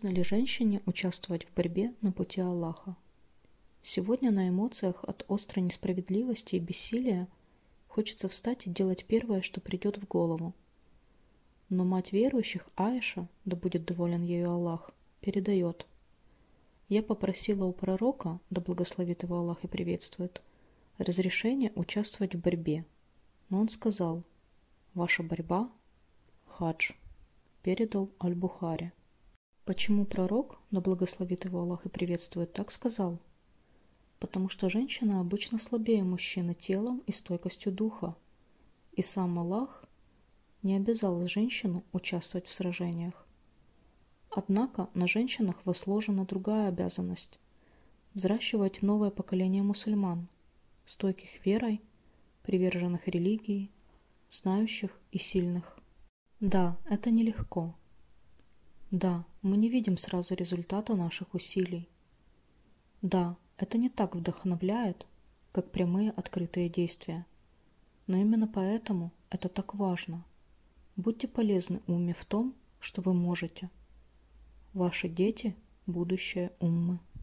Нужно ли женщине участвовать в борьбе на пути Аллаха? Сегодня на эмоциях от острой несправедливости и бессилия хочется встать и делать первое, что придет в голову. Но мать верующих Аиша, да будет доволен ею Аллах, передает: «Я попросила у пророка, да благословит его Аллах и приветствует, разрешения участвовать в борьбе. Но он сказал: ваша борьба – хадж», передал Аль-Бухари. Почему пророк, да благословит его Аллах и приветствует, так сказал? Потому что женщина обычно слабее мужчины телом и стойкостью духа, и сам Аллах не обязал женщину участвовать в сражениях. Однако на женщинах возложена другая обязанность – взращивать новое поколение мусульман, стойких верой, приверженных религии, знающих и сильных. Да, это нелегко. Да, мы не видим сразу результата наших усилий. Да, это не так вдохновляет, как прямые открытые действия. Но именно поэтому это так важно. Будьте полезны умме в том, что вы можете. Ваши дети – будущее уммы.